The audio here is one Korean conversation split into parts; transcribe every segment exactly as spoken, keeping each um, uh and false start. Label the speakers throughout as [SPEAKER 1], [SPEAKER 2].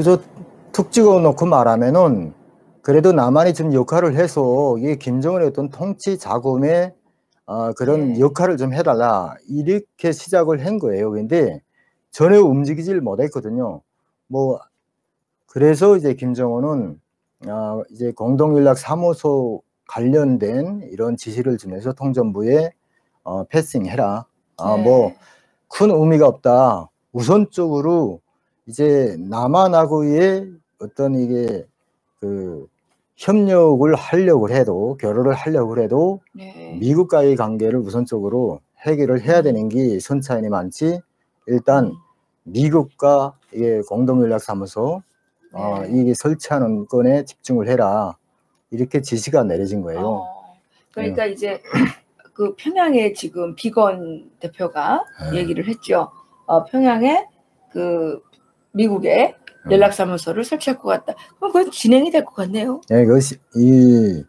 [SPEAKER 1] 그저 툭 찍어 놓고 말하면은 그래도 남한이 좀 역할을 해서 이 김정은의 어떤 통치 자금의 어, 그런
[SPEAKER 2] 네.
[SPEAKER 1] 역할을 좀 해달라 이렇게 시작을 한 거예요. 근데 전혀 움직이질 못했거든요. 뭐 그래서 이제 김정은은 어, 이제 공동연락사무소 관련된 이런 지시를 주면서 통전부에 어, 패싱해라. 아,
[SPEAKER 2] 네.
[SPEAKER 1] 뭐 큰 의미가 없다. 우선적으로 이제 남한하고의 어떤 이게 그 협력을 하려고 해도 결혼을 하려고 해도
[SPEAKER 2] 네.
[SPEAKER 1] 미국과의 관계를 우선적으로 해결을 해야
[SPEAKER 2] 음.
[SPEAKER 1] 되는 게 선차원이 많지. 일단
[SPEAKER 2] 음.
[SPEAKER 1] 미국과 이게 공동연락사무소 어,
[SPEAKER 2] 네.
[SPEAKER 1] 이게 설치하는 건에 집중을 해라. 이렇게 지시가 내려진 거예요.
[SPEAKER 2] 어, 그러니까 이제 그 평양에 지금 비건 대표가
[SPEAKER 1] 네.
[SPEAKER 2] 얘기를 했죠. 어, 평양에 그 미국의 연락사무소를 설치할 것 같다. 그럼 그건 진행이 될 것 같네요.
[SPEAKER 1] 네, 그것이 이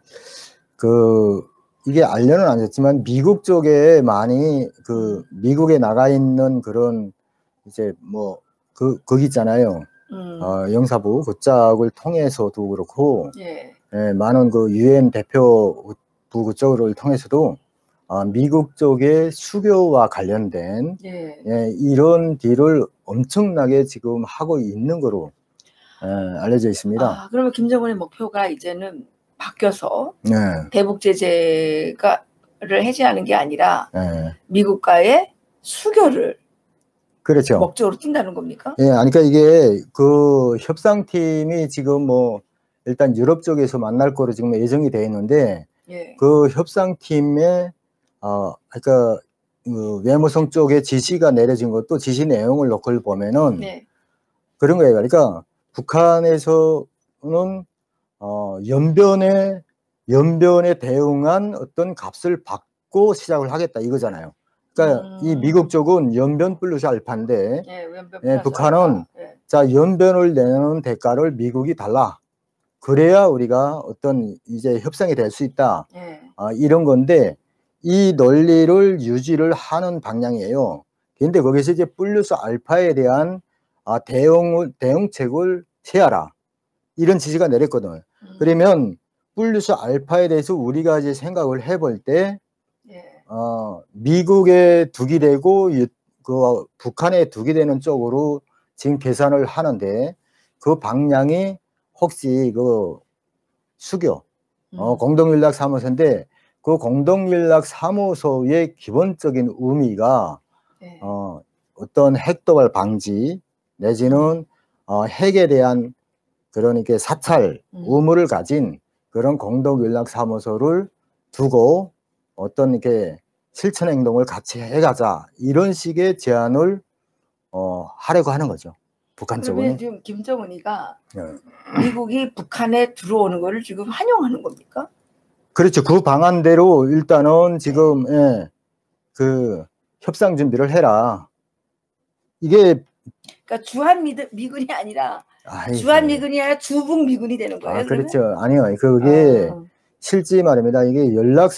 [SPEAKER 1] 그 이게 알려는 안 줬지만 미국 쪽에 많이 그 미국에 나가 있는 그런 이제 뭐 그 거기 있잖아요.
[SPEAKER 2] 음.
[SPEAKER 1] 어, 영사부 그쪽을 통해서도 그렇고,
[SPEAKER 2] 예.
[SPEAKER 1] 예, 많은 그 유엔 대표부 그쪽을 통해서도 어, 미국 쪽의 수교와 관련된
[SPEAKER 2] 예.
[SPEAKER 1] 예, 이런 딜을 엄청나게 지금 하고 있는 거로 예, 알려져 있습니다.
[SPEAKER 2] 아, 그러면 김정은의 목표가 이제는 바뀌어서
[SPEAKER 1] 네.
[SPEAKER 2] 대북 제재가를 해제하는 게 아니라
[SPEAKER 1] 네.
[SPEAKER 2] 미국과의 수교를
[SPEAKER 1] 그렇죠.
[SPEAKER 2] 목적으로 둔다는 겁니까?
[SPEAKER 1] 예, 아니, 그러니까 이게 그 협상팀이 지금 뭐 일단 유럽 쪽에서 만날 거로 지금 예정이 돼 있는데,
[SPEAKER 2] 예.
[SPEAKER 1] 그 협상팀의 어, 그러니까 그 외무성 쪽에 지시가 내려진 것도 지시 내용을 놓고 보면은
[SPEAKER 2] 네.
[SPEAKER 1] 그런 거예요. 그러니까 북한에서는 어, 연변에 연변에 대응한 어떤 값을 받고 시작을 하겠다 이거잖아요. 그러니까
[SPEAKER 2] 음.
[SPEAKER 1] 이 미국 쪽은 연변 플러스 알파인데,
[SPEAKER 2] 예, 연변
[SPEAKER 1] 예,
[SPEAKER 2] 플러스
[SPEAKER 1] 북한은
[SPEAKER 2] 알파. 예.
[SPEAKER 1] 자 연변을 내는 대가를 미국이 달라. 그래야 우리가 어떤 이제 협상이 될 수 있다.
[SPEAKER 2] 예.
[SPEAKER 1] 아, 이런 건데 이 논리를 유지를 하는 방향이에요. 근데 거기서 이제 플러스 알파에 대한 아, 대응을 대응책을 세워라. 이런 지시가 내렸거든.
[SPEAKER 2] 음.
[SPEAKER 1] 그러면 플러스 알파에 대해서 우리가 이제 생각을 해볼 때
[SPEAKER 2] 예.
[SPEAKER 1] 어, 미국에 둑이 되고 그 북한에 둑이 되는 쪽으로 지금 계산을 하는데 그 방향이 혹시 그 수교 어,
[SPEAKER 2] 음.
[SPEAKER 1] 공동연락사무소인데 그 공동연락사무소의 기본적인 의미가
[SPEAKER 2] 예.
[SPEAKER 1] 어, 어떤 핵도발 방지 내지는 어, 핵에 대한 그런 이렇게 사찰
[SPEAKER 2] 음.
[SPEAKER 1] 의무를 가진 그런 공동연락사무소를 두고 어떤 이렇게 실천 행동을 같이 해가자 이런 식의 제안을 어, 하려고 하는 거죠. 북한
[SPEAKER 2] 그러면
[SPEAKER 1] 쪽은.
[SPEAKER 2] 지금 김정은이가
[SPEAKER 1] 예.
[SPEAKER 2] 미국이 북한에 들어오는 거를 지금 환영하는 겁니까?
[SPEAKER 1] 그렇죠. 그 방안대로 일단은 지금 예, 그 협상 준비를 해라. 이게
[SPEAKER 2] 그러니까 주한 미드, 미군이 아니라
[SPEAKER 1] 아이고.
[SPEAKER 2] 주한 미군이 아니라 주북 미군이 되는 거예요.
[SPEAKER 1] 아,
[SPEAKER 2] 그러면?
[SPEAKER 1] 그렇죠. 아니요. 그게
[SPEAKER 2] 아.
[SPEAKER 1] 실제 말입니다. 이게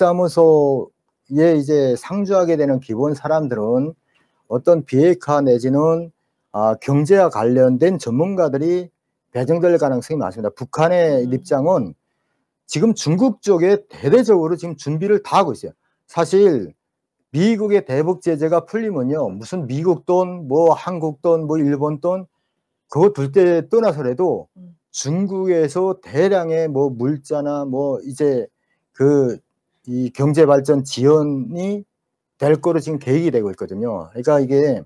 [SPEAKER 1] 연락사무소에 이제 상주하게 되는 기본 사람들은 어떤 비핵화 내지는 아, 경제와 관련된 전문가들이 배정될 가능성이 많습니다. 북한의
[SPEAKER 2] 음.
[SPEAKER 1] 입장은 지금 중국 쪽에 대대적으로 지금 준비를 다 하고 있어요. 사실 미국의 대북 제재가 풀리면요, 무슨 미국 돈, 뭐 한국 돈, 뭐 일본 돈 그거 둘 때 떠나서라도
[SPEAKER 2] 음.
[SPEAKER 1] 중국에서 대량의 뭐 물자나 뭐 이제 그 이 경제 발전 지원이 될 거로 지금 계획이 되고 있거든요. 그러니까 이게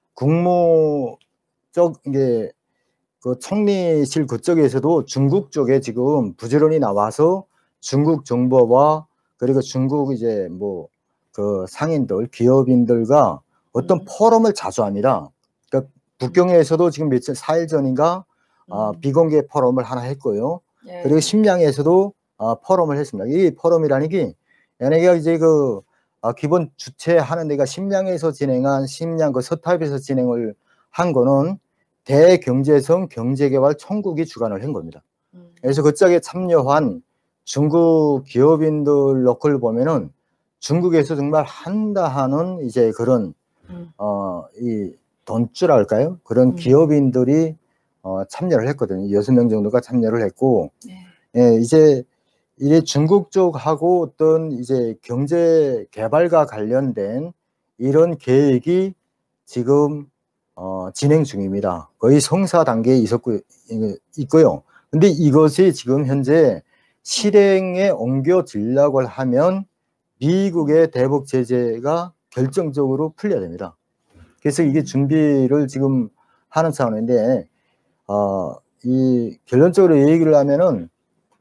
[SPEAKER 1] 국무 쪽 이게 그 총리실 그쪽에서도 중국 쪽에 지금 부지런히 나와서 중국 정부와 그리고 중국 이제 뭐 그 상인들, 기업인들과 어떤
[SPEAKER 2] 음.
[SPEAKER 1] 포럼을 자주 합니다. 그러니까 북경에서도 지금 며칠 사일 전인가 어,
[SPEAKER 2] 음.
[SPEAKER 1] 비공개 포럼을 하나 했고요.
[SPEAKER 2] 예.
[SPEAKER 1] 그리고 심양에서도 어, 포럼을 했습니다. 이 포럼이라는 게 얘네가 이제 그 어, 기본 주최하는 데가 심양에서 진행한 심양 그 서탑에서 진행을 한 거는 대경제성 경제개발 총국이 주관을 한 겁니다.
[SPEAKER 2] 음.
[SPEAKER 1] 그래서 그쪽에 참여한 중국 기업인들 로컬 보면은 중국에서 정말 한다 하는 이제 그런
[SPEAKER 2] 음.
[SPEAKER 1] 어, 이 돈줄할까요? 그런
[SPEAKER 2] 음.
[SPEAKER 1] 기업인들이 어, 참여를 했거든요. 여섯 명 정도가 참여를 했고,
[SPEAKER 2] 네.
[SPEAKER 1] 예, 이제 이게 중국 쪽하고 어떤 이제 경제 개발과 관련된 이런 계획이 지금 어, 진행 중입니다. 거의 성사 단계에 있었고, 있고요. 근데 이것이 지금 현재 실행에 옮겨지려고 하면 미국의 대북 제재가 결정적으로 풀려야 됩니다. 그래서 이게 준비를 지금 하는 차원인데, 어, 이 결론적으로 얘기를 하면은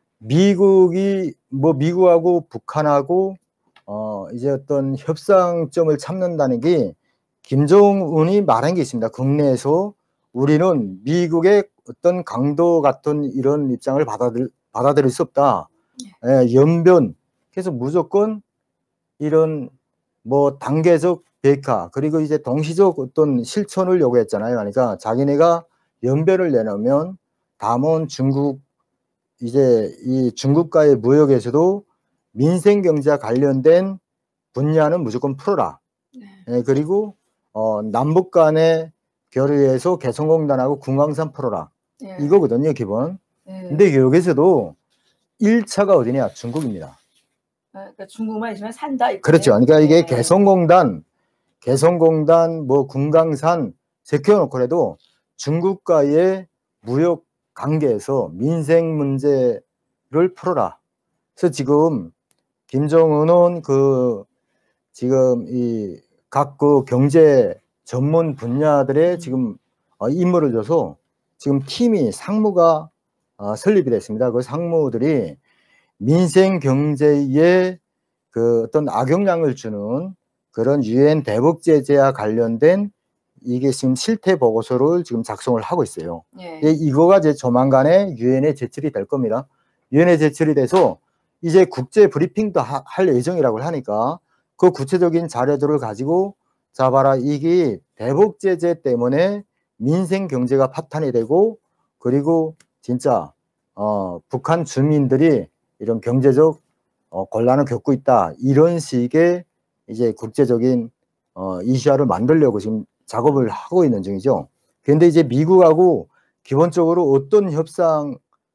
[SPEAKER 1] 미국이 뭐 미국하고 북한하고 어 이제 어떤 협상점을 찾는다는 게 김정은이 말한 게 있습니다. 국내에서 우리는 미국의 어떤 강도 같은 이런 입장을 받아들, 받아들일 수 없다. 예, 연변. 그래서 무조건 이런 뭐 단계적 비핵화 그리고 이제 동시적 어떤 실천을 요구했잖아요. 그러니까 자기네가 연변을 내놓으면 다음은 중국 이제 이 중국과의 무역에서도 민생 경제와 관련된 분야는 무조건 풀어라.
[SPEAKER 2] 네.
[SPEAKER 1] 예, 그리고 어, 남북 간의 교류에서 개성공단하고 금강산 풀어라.
[SPEAKER 2] 네.
[SPEAKER 1] 이거거든요, 기본.
[SPEAKER 2] 네.
[SPEAKER 1] 근데 여기서도 일 차가 어디냐? 중국입니다.
[SPEAKER 2] 그러니까 중국만 있으면 산다. 이거네.
[SPEAKER 1] 그렇죠. 그러니까 이게
[SPEAKER 2] 네.
[SPEAKER 1] 개성공단, 개성공단, 뭐 금강산 제껴놓고라도 중국과의 무역 관계에서 민생 문제를 풀어라. 그래서 지금 김정은은 그 지금 이 각 그 경제 전문 분야들에
[SPEAKER 2] 음.
[SPEAKER 1] 지금 어, 임무를 줘서 지금 팀이 상무가 어, 설립이 됐습니다. 그 상무들이 민생 경제에 그 어떤 악영향을 주는 그런 유엔 대북 제재와 관련된 이게 지금 실태 보고서를 지금 작성을 하고 있어요.
[SPEAKER 2] 네.
[SPEAKER 1] 예, 이거가 이제 조만간에 유엔에 제출이 될 겁니다. 유엔에 제출이 돼서 이제 국제 브리핑도 하, 할 예정이라고 하니까 그 구체적인 자료들을 가지고 자 봐라 이게 대북 제재 때문에 민생 경제가 파탄이 되고 그리고 진짜 어, 북한 주민들이 이런 경제적 어, 곤란을 겪고 있다 이런 식의 이제 국제적인 어, 이슈화를 만들려고 지금 작업을 하고 있는 중이죠. 그런데 이제 미국하고 기본적으로 어떤 협상을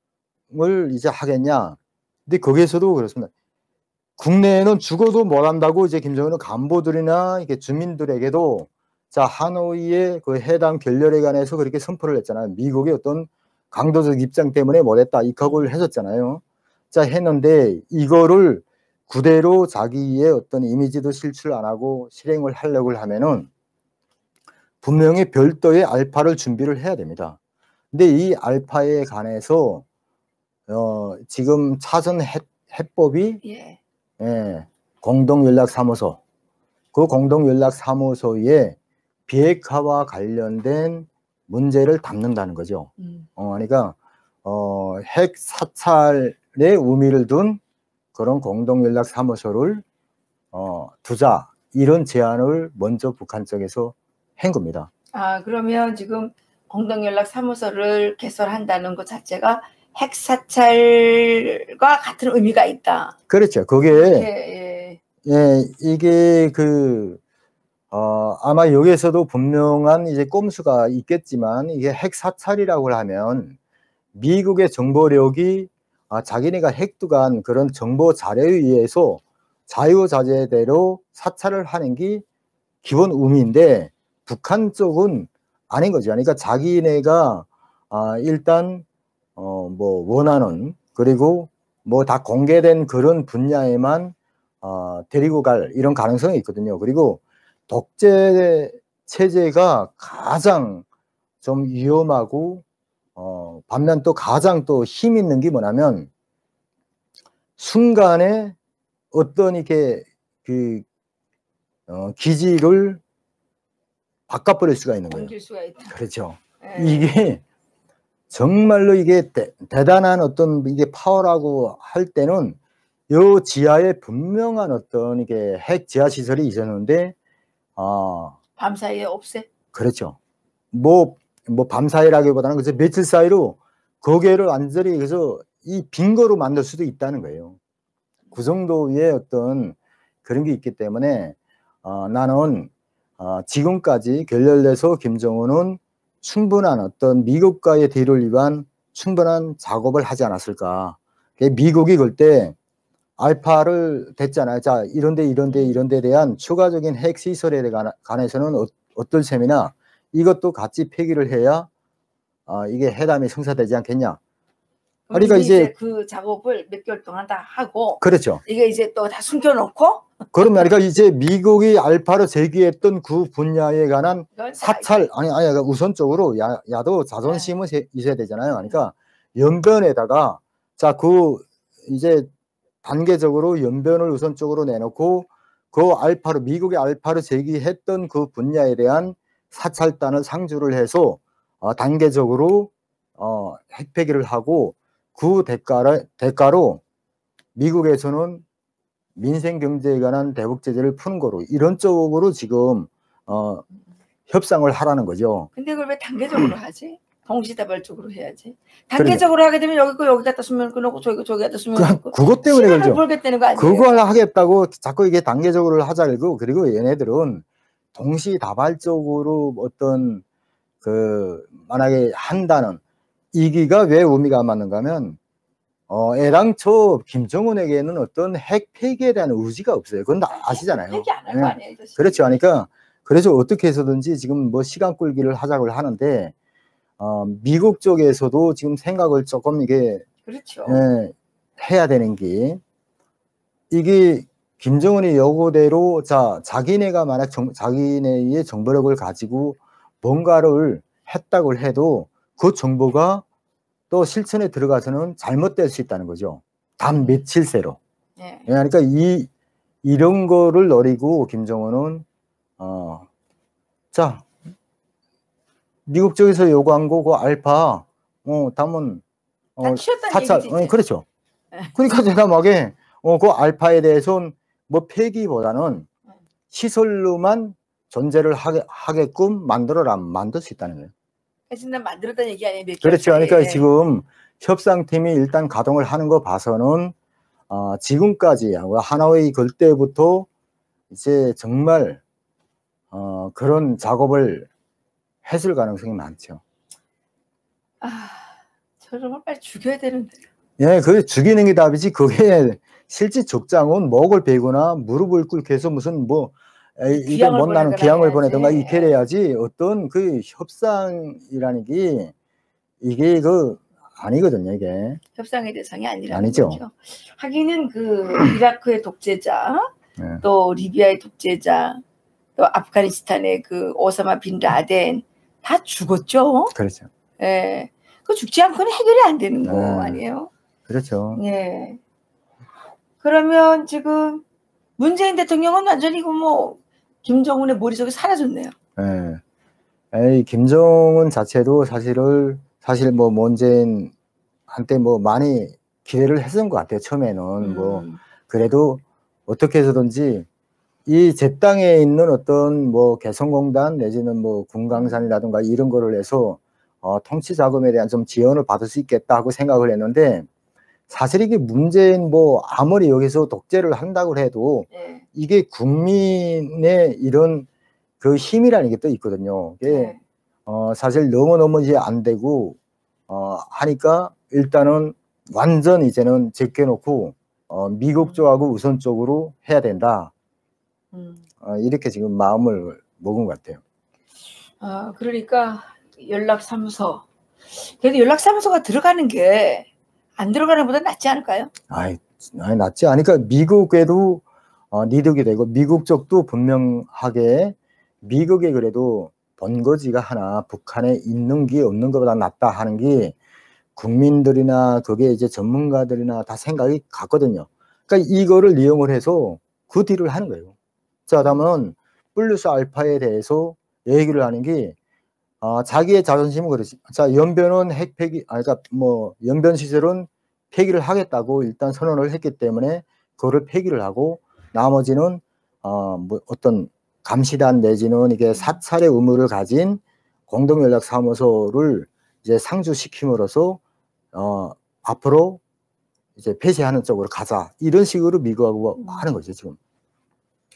[SPEAKER 1] 이제 하겠냐. 근데 거기에서도 그렇습니다. 국내에는 죽어도 못 한다고 이제 김정은은 간부들이나 이게 주민들에게도 자 하노이의 그 회담 결렬에 관해서 그렇게 선포를 했잖아요. 미국의 어떤 강도적 입장 때문에 못했다 이 각오를 했었잖아요. 자 했는데 이거를 그대로 자기의 어떤 이미지도 실출 안 하고 실행을 하려고 하면은 분명히 별도의 알파를 준비를 해야 됩니다. 근데 이 알파에 관해서 어 지금 차선 해, 해법이
[SPEAKER 2] 예.
[SPEAKER 1] 예, 공동연락사무소 그 공동연락사무소에 비핵화와 관련된 문제를 담는다는 거죠.
[SPEAKER 2] 음.
[SPEAKER 1] 어, 그러니까 어, 핵 사찰의 의미를 둔 그런 공동연락사무소를 어, 두자 이런 제안을 먼저 북한 쪽에서 한 겁니다.
[SPEAKER 2] 아 그러면 지금 공동연락사무소를 개설한다는 것 자체가 핵사찰과 같은 의미가 있다.
[SPEAKER 1] 그렇죠. 그게
[SPEAKER 2] 예,
[SPEAKER 1] 예, 이게 그 어, 아마 여기에서도 분명한 이제 꼼수가 있겠지만 이게 핵 사찰이라고 하면 미국의 정보력이 아, 자기네가 핵두간 그런 정보 자료에 의해서 자유자재대로 사찰을 하는 게 기본 의미인데 북한 쪽은 아닌 거죠. 그러니까 자기네가 아, 일단 어, 뭐 원하는 그리고 뭐 다 공개된 그런 분야에만 어, 데리고 갈 이런 가능성이 있거든요. 그리고 독재 체제가 가장 좀 위험하고 어, 반면 또 가장 또 힘 있는 게 뭐냐면 순간에 어떤 이렇게 그 어, 기지를 바꿔버릴 수가 있는 거예요.
[SPEAKER 2] 옮길 수가 있다.
[SPEAKER 1] 그렇죠.
[SPEAKER 2] 예.
[SPEAKER 1] 이게 정말로 이게 대, 대단한 어떤 이게 파워라고 할 때는 요 지하에 분명한 어떤 이게 핵 지하 시설이 있었는데 아
[SPEAKER 2] 밤사이에 없애.
[SPEAKER 1] 그렇죠. 뭐 뭐 밤사이라기보다는 그저 며칠 사이로 거기를 완전히 그래서 이 빙거로 만들 수도 있다는 거예요. 그 정도의 어떤 그런 게 있기 때문에 어, 나는 어, 지금까지 결렬돼서 김정은은 충분한 어떤 미국과의 딜을 위한 충분한 작업을 하지 않았을까. 미국이 그때 알파를 댔잖아요. 자, 이런데 이런데 이런데 대한 추가적인 핵 시설에 관해서는 어, 어떨 셈이나 이것도 같이 폐기를 해야 어, 이게 회담이 성사되지 않겠냐.
[SPEAKER 2] 그러니까 이제, 이제 그 작업을 몇 개월 동안 다 하고,
[SPEAKER 1] 그렇죠.
[SPEAKER 2] 이게 이제 또 다 숨겨놓고.
[SPEAKER 1] 그러면 그러니까 이제 미국이 알파로 제기했던 그 분야에 관한 사찰 아니 아니 우선적으로 야, 야도 자존심은 네. 있어야 되잖아요. 그러니까 연변에다가 자 그 이제 단계적으로 연변을 우선적으로 내놓고 그 알파로 미국의 알파로 제기했던 그 분야에 대한 사찰단을 상주를 해서 어, 단계적으로 어, 핵폐기를 하고 그 대가를, 대가로 미국에서는 민생 경제에 관한 대북 제재를 푸는 거로 이런 쪽으로 지금 어, 협상을 하라는 거죠.
[SPEAKER 2] 근데 그걸 왜 단계적으로 하지? 동시다발적으로 해야지. 단계적으로 그러니까. 하게 되면 여기 거 여기 갖다 쓰면 끊고 저기 저기 갖다 쓰면 끊고.
[SPEAKER 1] 그것 때문에 그러죠.
[SPEAKER 2] 벌겠다는 거 아니에요?
[SPEAKER 1] 그걸 하겠다고 자꾸 이게 단계적으로 하자고. 그리고 얘네들은 동시다발적으로 어떤 그 만약에 한다는 이기가 왜 의미가 안 맞는가 하면 어, 애당초 김정은에게는 어떤 핵 폐기에 대한 의지가 없어요. 그건 다 아시잖아요.
[SPEAKER 2] 폐기 안 할 거 아니에요.
[SPEAKER 1] 네. 그렇죠. 그러니까 그래서 어떻게 해서든지 지금 뭐 시간 끌기를 하자고 하는데 어, 미국 쪽에서도 지금 생각을 조금 이게
[SPEAKER 2] 그렇죠.
[SPEAKER 1] 예, 해야 되는 게 이게 김정은이 요구대로 자 자기네가 만약 정, 자기네의 정보력을 가지고 뭔가를 했다고 해도 그 정보가 또 실천에 들어가서는 잘못될 수 있다는 거죠. 단 며칠 새로.
[SPEAKER 2] 네.
[SPEAKER 1] 그러니까 이 이런 거를 노리고 김정은은 어, 자 미국 쪽에서 요구한 거 그 알파 어 담은 어, 사찰 어, 그렇죠.
[SPEAKER 2] 네.
[SPEAKER 1] 그러니까 대담하게 어, 그 알파에 대해서는 뭐 폐기보다는 시설로만 존재를 하게, 하게끔 만들어라 만들 수 있다는 거예요.
[SPEAKER 2] 진짜 만들었다는 얘기 아니에요?
[SPEAKER 1] 그렇죠. 그러니까 네. 지금 협상팀이 일단 가동을 하는 거 봐서는 어, 지금까지 하노이 걸 때부터 이제 정말 어, 그런 작업을 했을 가능성이 많죠.
[SPEAKER 2] 아, 저 정말 빨리 죽여야 되는데.
[SPEAKER 1] 예, 그 죽이는 게 답이지. 그게 실제 적장은 목을 베거나 무릎을 꿇게 해서 무슨 뭐 이게 못나는 기양을 보내든가 이렇게 해야지 어떤 그 협상이라는 게 이게 그 아니거든요. 이게
[SPEAKER 2] 협상의 대상이 아니라는
[SPEAKER 1] 아니죠.
[SPEAKER 2] 거죠. 하기는 그 이라크의 독재자,
[SPEAKER 1] 네.
[SPEAKER 2] 또 리비아의 독재자, 또 아프가니스탄의 그 오사마 빈 라덴 다 죽었죠.
[SPEAKER 1] 그렇죠.
[SPEAKER 2] 예, 그 죽지 않고는 해결이 안 되는 거 네. 아니에요?
[SPEAKER 1] 그렇죠.
[SPEAKER 2] 예. 그러면 지금 문재인 대통령은 완전히 그 뭐 김정은의 머릿속에 사라졌네요.
[SPEAKER 1] 네. 에이, 김정은 자체도 사실을 사실 뭐 문재인 한때 뭐 많이 기대를 했던 것 같아요. 처음에는 음. 뭐 그래도 어떻게 해서든지 이 제 땅에 있는 어떤 뭐 개성공단 내지는 뭐 군강산이라든가 이런 거를 해서 어, 통치 자금에 대한 좀 지원을 받을 수 있겠다 하고 생각을 했는데 사실 이게 문재인 뭐 아무리 여기서 독재를 한다고 해도 네. 이게 국민의 이런 그 힘이라는 게 또 있거든요. 이게 네. 어, 사실 너무너무 이제 안 되고 어, 하니까 일단은 완전 이제는 제껴놓고 어, 미국 쪽하고 우선적으로 해야 된다. 음. 어, 이렇게 지금 마음을 먹은 것 같아요.
[SPEAKER 2] 아, 그러니까 연락사무소. 그래도 연락사무소가 들어가는 게 안 들어가는 것보다 낫지 않을까요?
[SPEAKER 1] 아이, 아니 낫지 않으니까 미국에도 어, 이득이 되고 미국 쪽도 분명하게 미국에 그래도 본거지가 하나 북한에 있는 게 없는 것보다 낫다 하는 게 국민들이나 그게 이제 전문가들이나 다 생각이 같거든요. 그러니까 이거를 이용을 해서 그 딜을 하는 거예요. 자, 그러면 플러스 알파에 대해서 얘기를 하는 게 어, 자기의 자존심은 그렇지. 자, 연변은 핵 폐기, 아, 그러니까 뭐 연변 시설은 폐기를 하겠다고 일단 선언을 했기 때문에 그거를 폐기를 하고 나머지는 어, 뭐 어떤 감시단 내지는 이게 사찰의 의무를 가진 공동연락사무소를 이제 상주시킴으로써 어, 앞으로 이제 폐쇄하는 쪽으로 가자 이런 식으로 미국하고 하는 거죠 지금.